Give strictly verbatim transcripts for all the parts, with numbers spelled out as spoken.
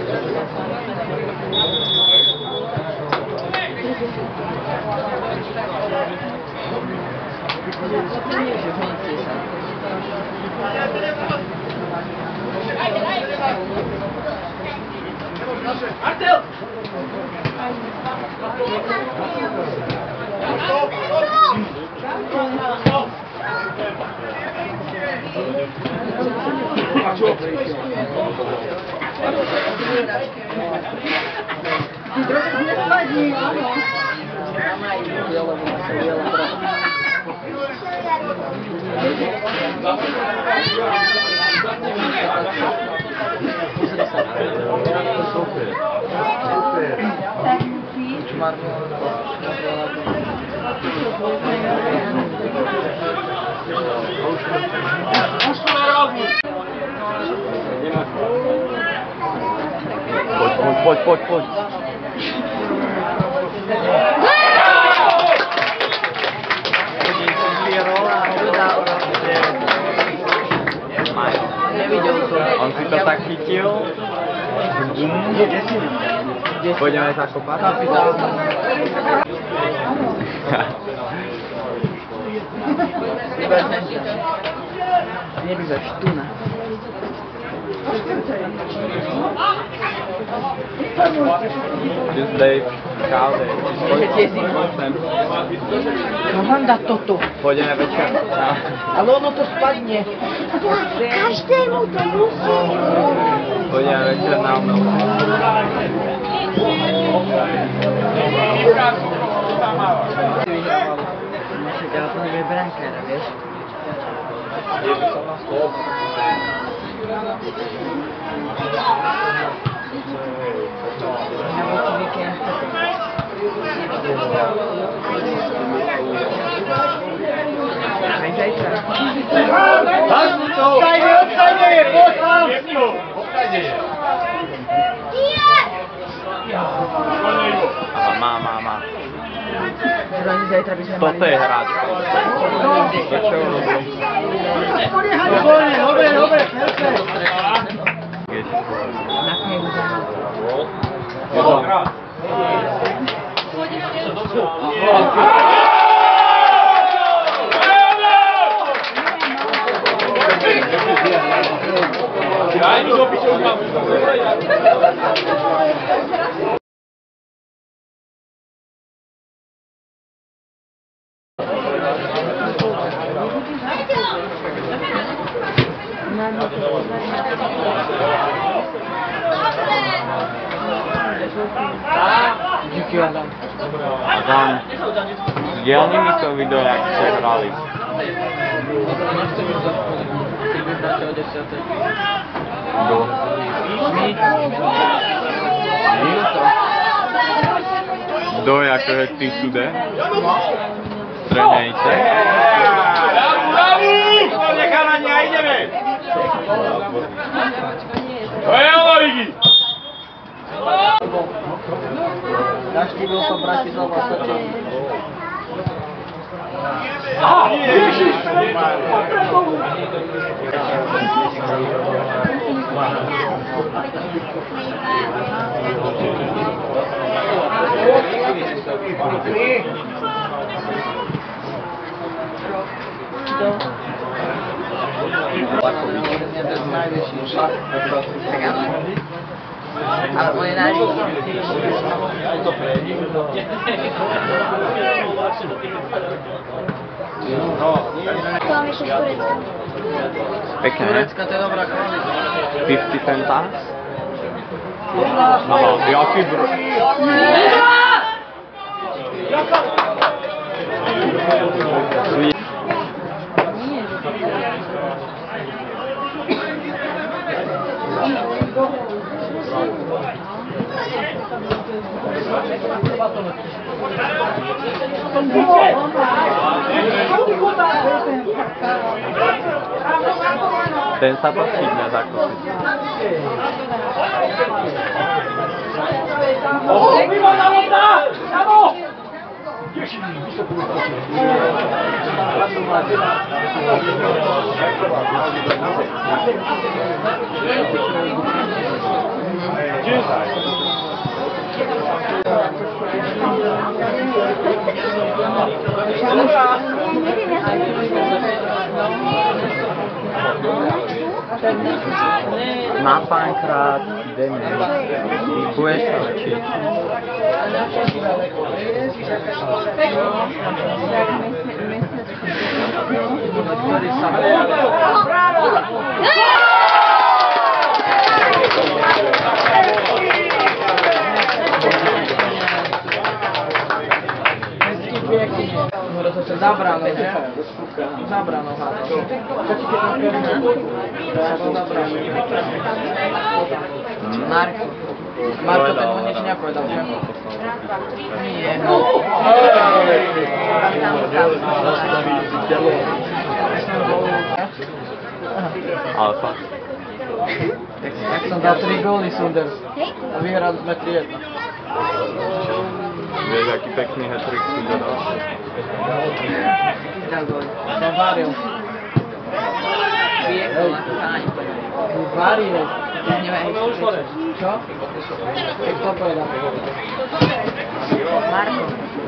Artel! Pojď, pojď, pojď, pojď, pojď. On si to tak chytil. Pôjdeme zakopať. Nebývaš tu na. Just Dave, čau Dave. No mám dať toto. Pôjdeme večer. Ale ono to spadne. Každému to musí. Pôjdeme večer na omel. Ale to nebude brankára, vieš? Aj zajtra. Obstajne, obstajne, poď tam! Obstajne! Aha, má, má, má. Zajtra by sme mali... Toto je hráčka. To čo robí? Dobre, dobre, dobre, perfekt. Na knihu zámok. Aj, do pičov mám. Díky, Adam. Adam, sdielni mi to video, jak ste hrali. Kto? Kto je akože ty sude? Strenejte. Davu, davu! Nechalania, ideme! To je ono, Vigi! Naštívil som Bratislava srdce. Ježiš! Najvyšší šlak. Ale on je najvyšší. Pekne, ne? Turecka, to je dobrá kvalita. päťdesiat centá? Aha, jaký br... Ten sa patrí na zákopy. Oho, mimo na voda! Samo! Ježiš, vysokú vyskočil. Na pánkrát jdeme. Budeš sa učiť. Zabrano, že? Zabrano, hádam. Zabrano. Marko. Marko ten mu nič nepovedal, že? Nie. Ale fakt. Tak som dal tri góly, Sunders. A vyhrali sme tri jedna. Vieš, aký pekný hat-trick si dodal? Dal góly. Som varil. Viekol na stáň. Varil. Neviem, čo? Tak to povedal. Marko.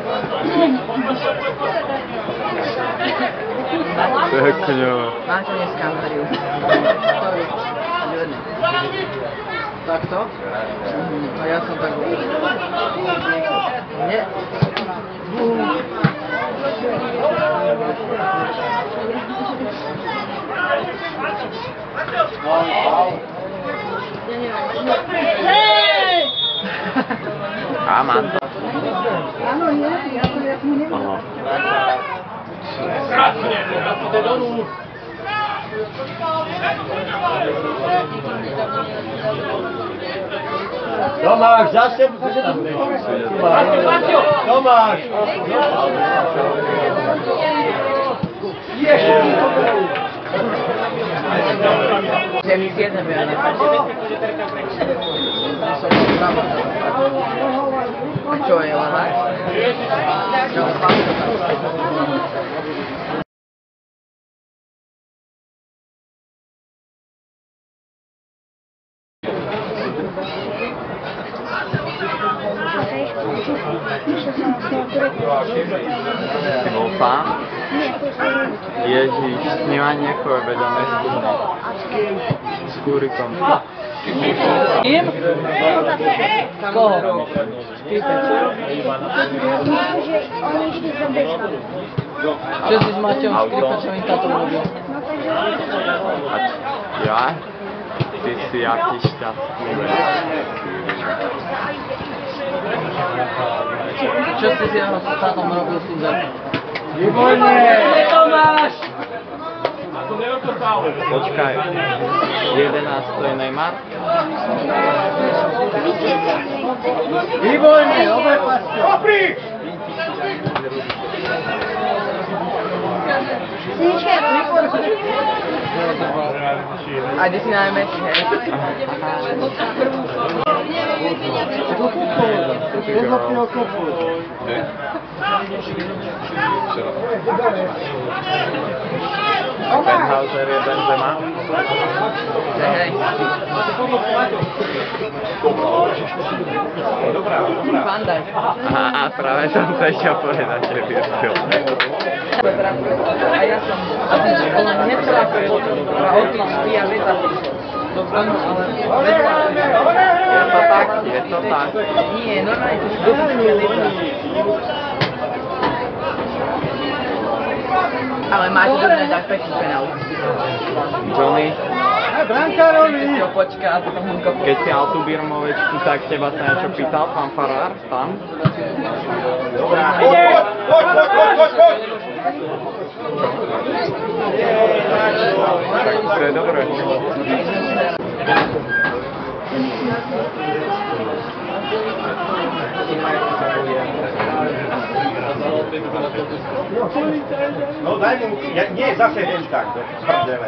Pekňo. Marko dneska varil. Takto? A ja som tak... Nie. A mám to. Áno, nie, ja to ja mu neviem. Aha. Krásne, krásne dolů. Tomáš, zase... Tomáš! Že mi jeden byl, ne? A čo je, Lana? Čo, Pavko tam? Bol sám? Ježiš, snímanie chorobedame s kúrikom. Im? Koho? Štípec. Že oni išli za bežku. Čo si s Maťom Štípečovým táto robil? A ja? Ty si aký šťastný. Čo si s jeho tátom robil, Sundar? Výborne! Tomáš! Počkaj, jedenásť to je Neymar? Výborne, obe paste! Opri! A kde si nájme Messi, hej? Benhauser je Benzema? Hej. Van Dijk. Aha, práve som sa išiel povedať, že Virgil. A ja som... A ty si bolo netrafil. A odtým spíja veta. Do branu, ale... Je to tak, je to tak. Nie, normálne to si spíja veta. Ale máte dobré dať pekný penál. Johnny, Brankárovi! Si ho počká a potom ho kopne. keď si Altubirmovečku, tak teba sa niečo pýtal, pán farár, tam? Poď, poď, poď, poď, poď, poď! To je dobré. No daj mu, ja, nie zase len tak, do prdele.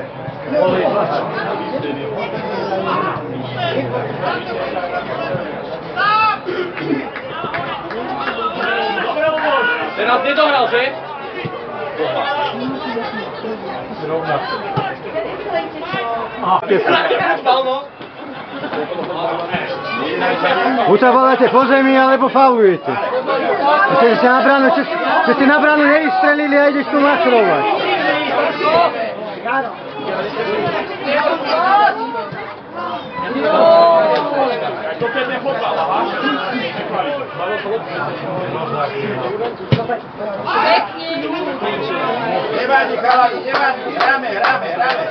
Teraz nedohral, že? Zrovna. Aha, keď sa... Buď sa voláte po zemi, alebo faulujete. Že ste na bránu, že, že ste na bránu nevystrelili a ideš tu masrovať. Nevadí, chalani, nevadí, hráme, hráme, hráme.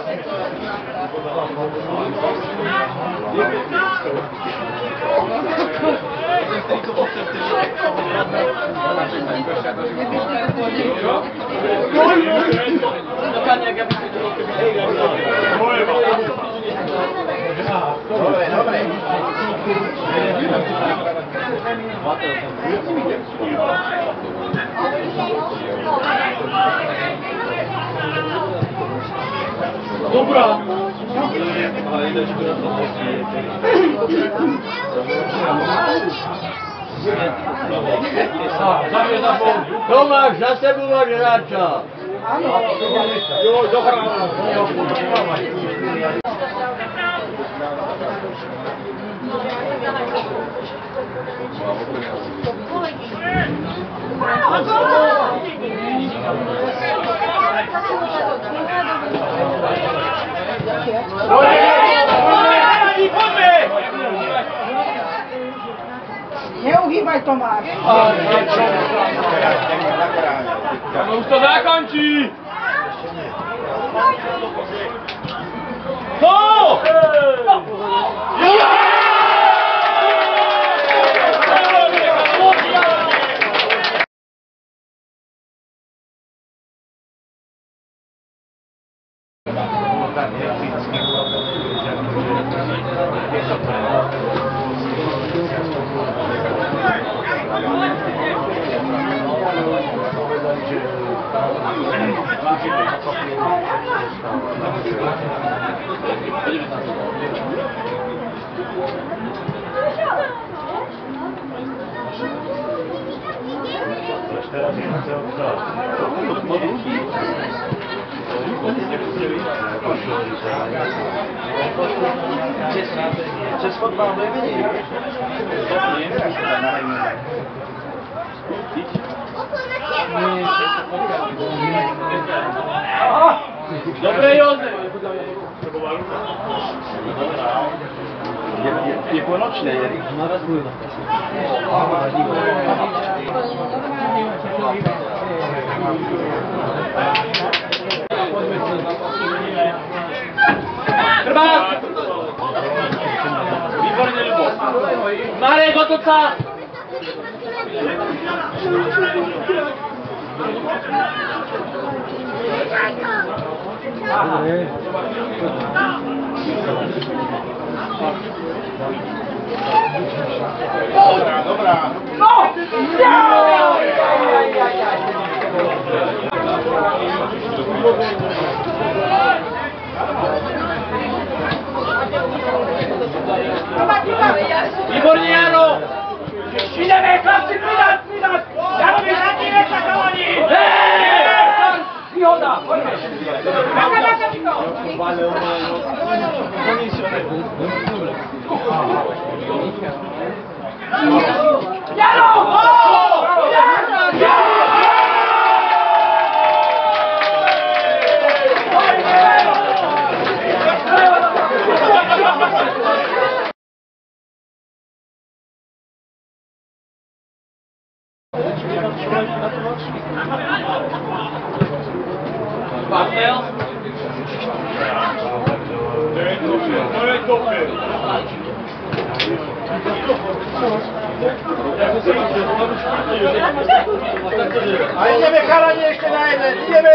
Dobre, dobre. Dobra! Tomáš, za sebou máš hráča. Jo, dohrává. Neuhýbaj, Tomáš. No už to zakončí! No! Přes fotbal nevidí. Dobre, Jozef! Je, je, je ponočné, je. Krbák! Výborně, Lubo. Marek, otoca! Dobrá, dobrá. No! Výborně, Jaro! Jdeme, chlapci, přidat, přidat! Jaro, vyhradí, nechta, chalani! Výhoda, pojďme! Jaro! Bartel? To je kopie. A ideme, chalani, ešte na jeden, ideme!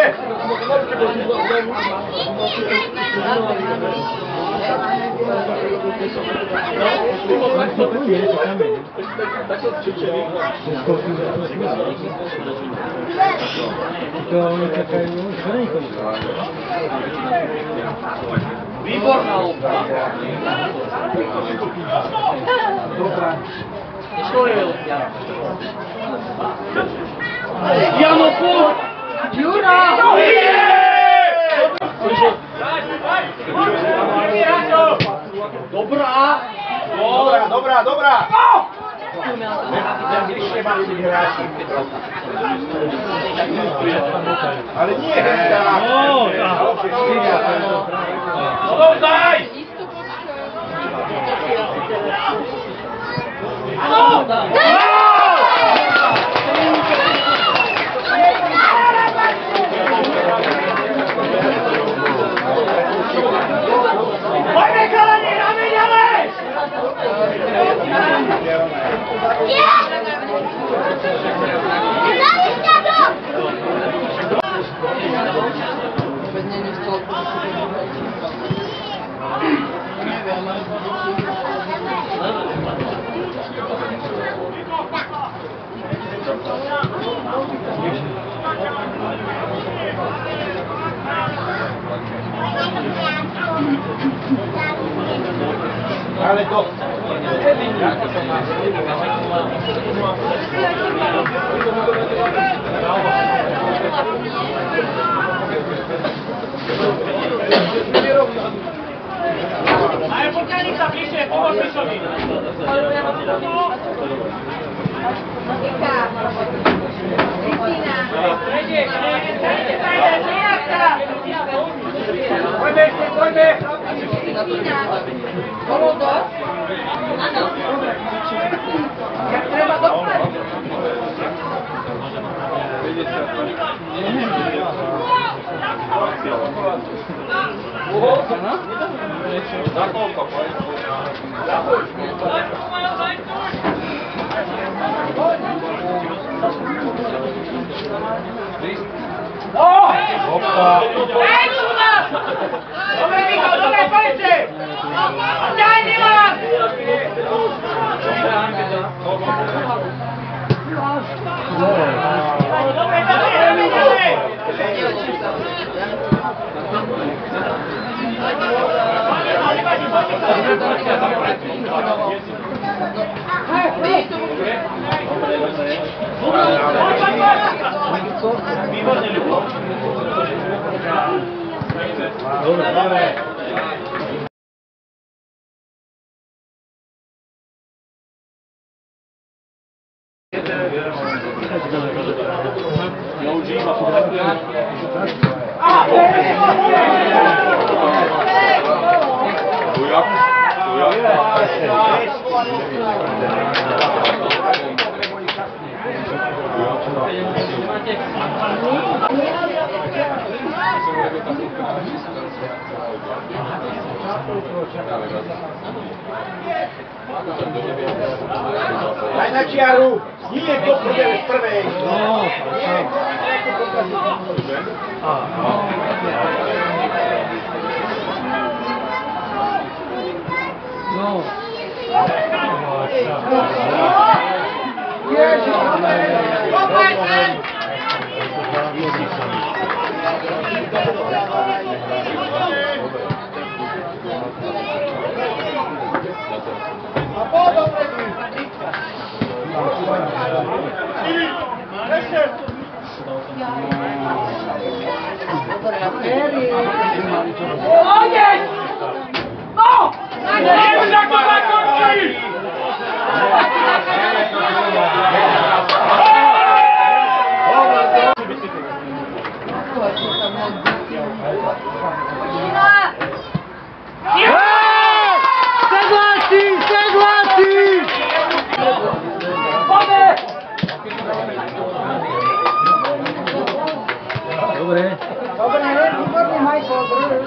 Výborná lopta. Dobrá. Čo je lopta? Jano, pôl! Jura! Dobrá! Dobrá, dobrá, dobrá! No! Ešte mali byť hráči. Ale nie henta. No, daj! Poďme, kalani, dáme ďalej! Vôbec není z toho neviem, Ale to... Ale potiahni sa bližšie, pomôž Mišovi. Poďme ešte, poďme! bolo dosť? Áno. Treba doplať. O! Ej, Luda! Dobre, Michal, dobre, poďte! Ťahni vás! Dobre, dobre, dobre, dobre! Dobre, dobre. Daj na čiaru! Nie, to budeme z prvej! No, No. Odeď! No! Nie už ako zakončí! Sedláci, sedláci! Poďme! Dobre. Dobre, výborný Michael, druhý.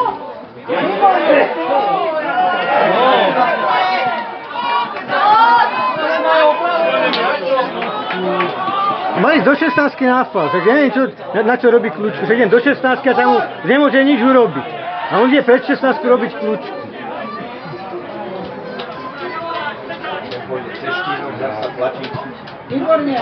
Mali do šestnástky nápad, tak ja neviem, čo, na, na čo robí kľúčku. Však idem do šestnástky a tam mu nemôže nič urobiť. A on ide pred šestnástku robiť kľúčku. Výborne.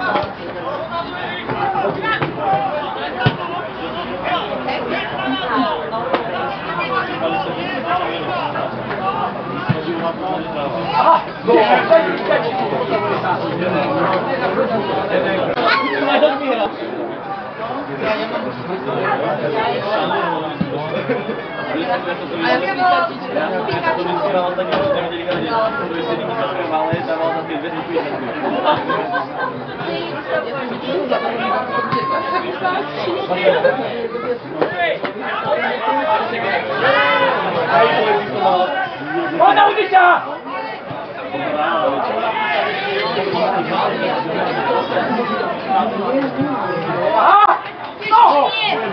Poďme! Aha! Ona ulica! Aha! No!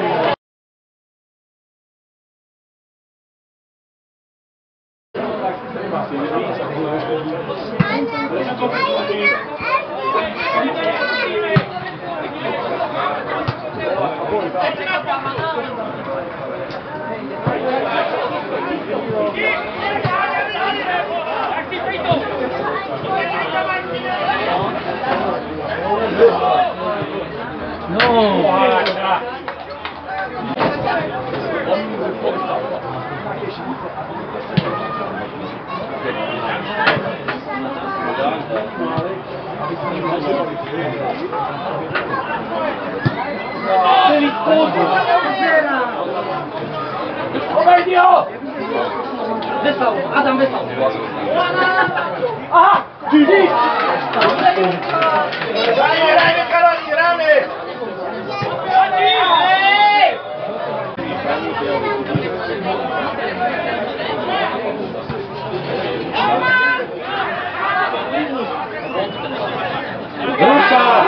Oberdio! Wysłał, Adam wysłał. Aha! Didi! Ramy, ramy, Karoli, ramy! Rusza!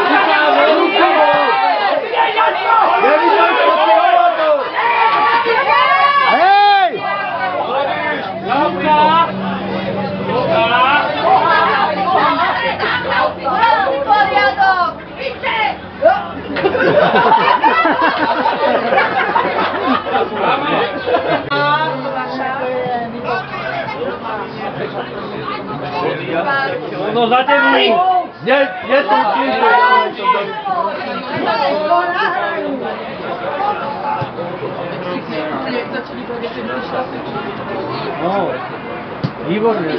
Hej! Poriadok! No za tym nie, nie są O, výborně.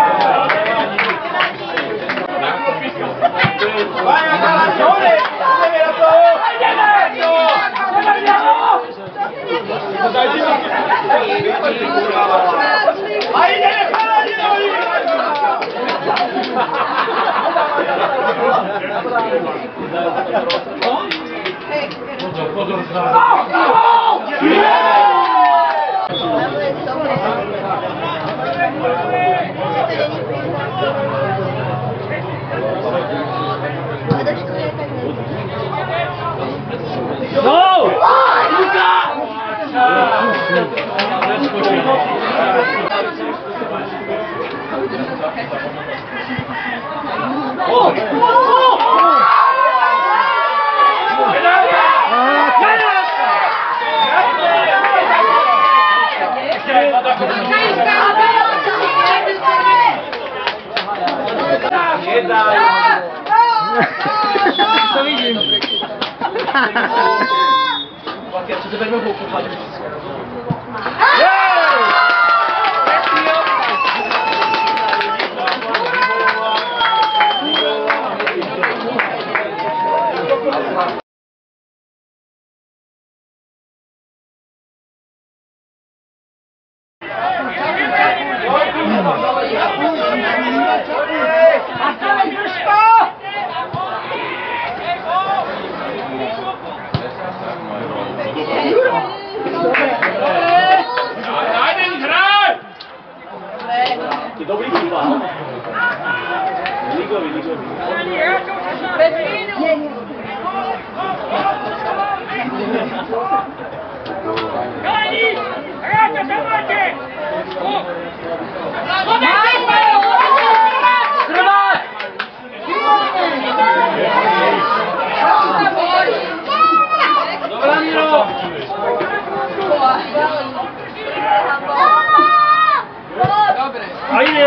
Vaja, Karoli, ideme na to! A ideme, Karoli! No! Luka! O! To widzimy. Czy to będą chłopów? Dobrý chyba. Ligovi, ligovi. Kalani! Hráte, zamáte! Trvat! Dobrá, Miro! Ajde!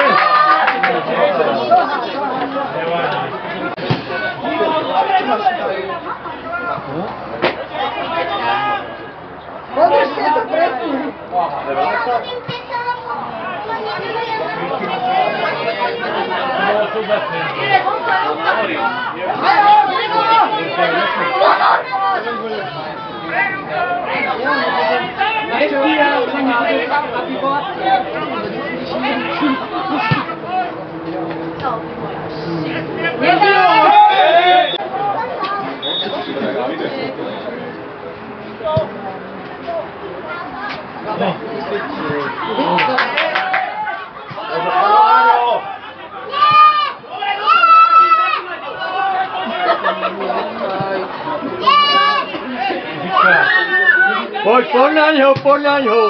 Podržte to presne. Poď, poď na ňo, poď na ňo.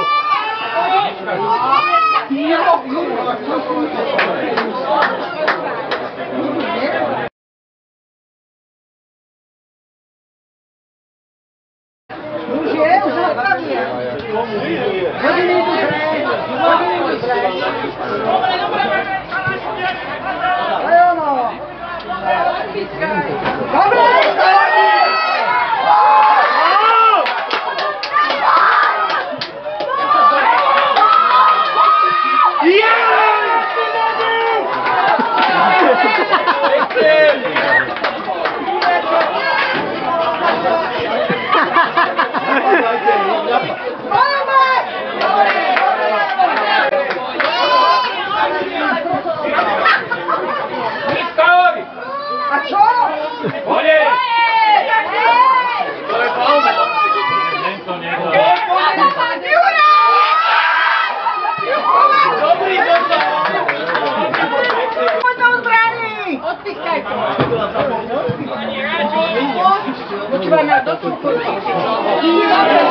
Už je, už zastaví. Hodiny tu hraje, hodiny tu hraje. Ajo no. Dobre, a čo? Pode! To je faul. Dobrý dosah! Poď do zbraní! Odpískajte! Počúvaj na dočku.